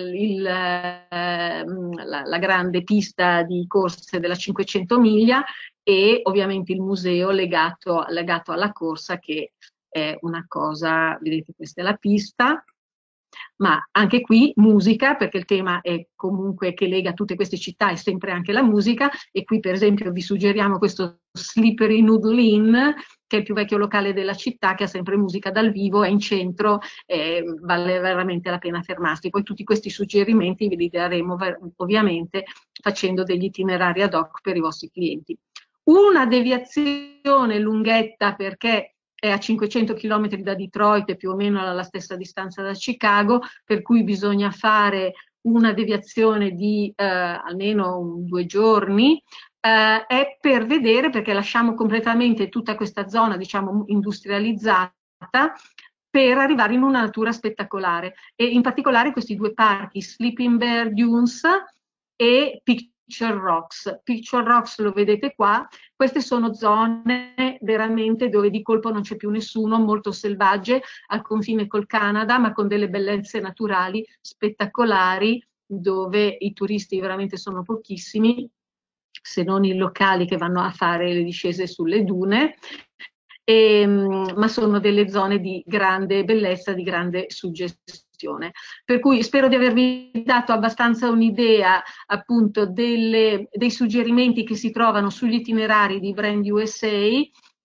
la grande pista di corse della 500 miglia, e ovviamente il museo legato alla corsa, che è una cosa, vedete, questa è la pista, ma anche qui musica, perché il tema è comunque che lega tutte queste città, è sempre anche la musica, e qui per esempio vi suggeriamo questo Slippery Noodle Inn, che è il più vecchio locale della città, che ha sempre musica dal vivo, è in centro, vale veramente la pena fermarsi. Poi tutti questi suggerimenti ve li daremo ovviamente facendo degli itinerari ad hoc per i vostri clienti. Una deviazione lunghetta, perché è a 500 km da Detroit, più o meno alla stessa distanza da Chicago, per cui bisogna fare una deviazione di almeno 2 giorni, è per vedere, perché lasciamo completamente tutta questa zona, diciamo, industrializzata, per arrivare in una natura spettacolare, e in particolare questi due parchi, Sleeping Bear Dunes e Picture Rocks. Picture Rocks lo vedete qua, queste sono zone veramente dove di colpo non c'è più nessuno, molto selvagge, al confine col Canada, ma con delle bellezze naturali spettacolari, dove i turisti veramente sono pochissimi, se non i locali che vanno a fare le discese sulle dune, ma sono delle zone di grande bellezza, di grande suggestione. Per cui spero di avervi dato abbastanza un'idea appunto dei suggerimenti che si trovano sugli itinerari di Brand USA,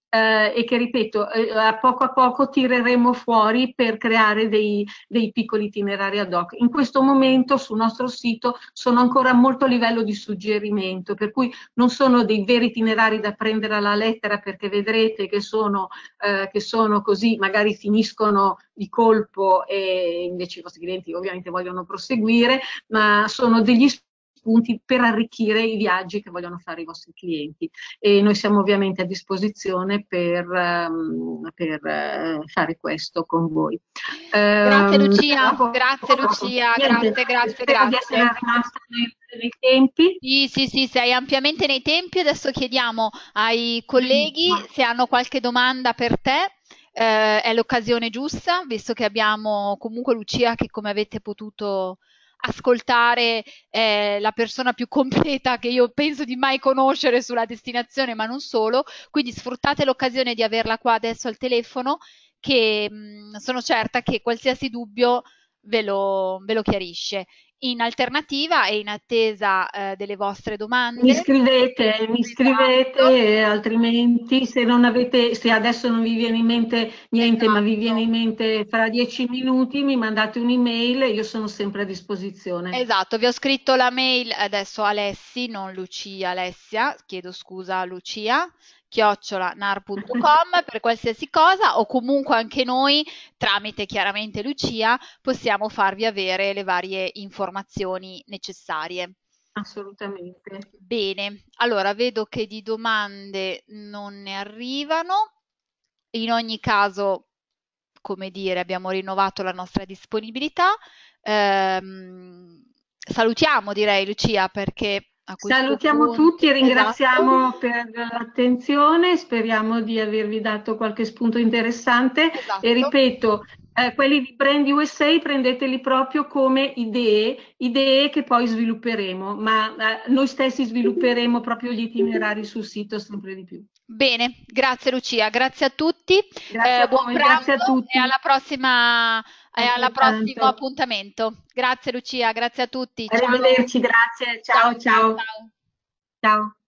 e che, ripeto, a poco tireremo fuori per creare dei piccoli itinerari ad hoc. In questo momento sul nostro sito sono ancora molto a livello di suggerimento, per cui non sono dei veri itinerari da prendere alla lettera, perché vedrete che sono così, magari finiscono di colpo e invece i vostri clienti ovviamente vogliono proseguire, ma sono degli spunti per arricchire i viaggi che vogliono fare i vostri clienti, e noi siamo ovviamente a disposizione per fare questo con voi. Grazie Lucia, grazie Lucia, Niente, spero di essere rimasta nei tempi. Sì, sei ampiamente nei tempi. Adesso chiediamo ai colleghi se hanno qualche domanda per te. È l'occasione giusta, visto che abbiamo comunque Lucia che, come avete potuto ascoltare, è la persona più completa che io penso di mai conoscere sulla destinazione, ma non solo. Quindi sfruttate l'occasione di averla qua adesso al telefono, che sono certa che qualsiasi dubbio ve lo chiarisce. In alternativa e in attesa delle vostre domande, mi scrivete, altrimenti se adesso non vi viene in mente niente, ma vi viene in mente fra 10 minuti, mi mandate un'email e io sono sempre a disposizione. Esatto, vi ho scritto la mail adesso, Alessi, non Lucia, Alessia, chiedo scusa Lucia, @nar.com per qualsiasi cosa, o comunque anche noi, tramite chiaramente Lucia, possiamo farvi avere le varie informazioni necessarie. Assolutamente. Bene, allora vedo che di domande non ne arrivano. In ogni caso, come dire, abbiamo rinnovato la nostra disponibilità. Salutiamo, direi, Lucia, perché a questo Salutiamo punto, tutti e ringraziamo esatto, per l'attenzione, speriamo di avervi dato qualche spunto interessante e esatto. ripeto, quelli di Brand USA prendeteli proprio come idee che poi svilupperemo, ma noi stessi svilupperemo proprio gli itinerari sul sito sempre di più. Bene, grazie Lucia, grazie a tutti, Grazie a buon voi, grazie a pranzo e tutti. alla prossimo Altrettanto. appuntamento. Grazie Lucia, grazie a tutti. Ciao. Arrivederci, grazie, ciao ciao. Ciao. Ciao.